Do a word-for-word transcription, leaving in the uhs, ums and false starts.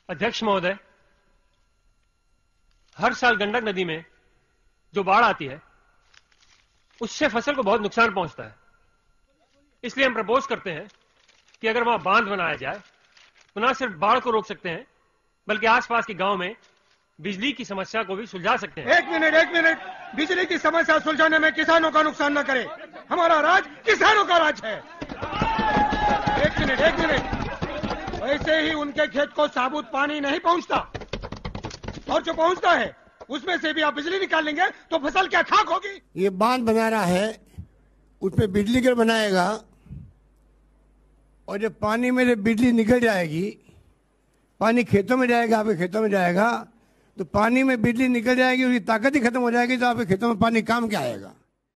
अध्यक्ष महोदय, हर साल गंडक नदी में जो बाढ़ आती है उससे फसल को बहुत नुकसान पहुंचता है। इसलिए हम प्रपोज करते हैं कि अगर वहां बांध बनाया जाए तो न सिर्फ बाढ़ को रोक सकते हैं बल्कि आसपास के गांव में बिजली की समस्या को भी सुलझा सकते हैं। एक मिनट एक मिनट बिजली की समस्या सुलझाने में किसानों का नुकसान न करे। हमारा राज किसानों का राज है। एक मिनट एक मिनट वैसे ही उनके खेत को साबुत पानी नहीं पहुंचता, और जो पहुंचता है उसमें से भी आप बिजली निकाल लेंगे तो फसल क्या खाक होगी। ये बांध बना रहा है, उसमें बिजली घर बनाएगा, और जब पानी में जब बिजली निकल जाएगी, पानी खेतों में जाएगा, आपके खेतों में जाएगा, तो पानी में बिजली निकल जाएगी, उसकी ताकत ही खत्म हो जाएगी, तो आपके खेतों में पानी काम क्या आएगा।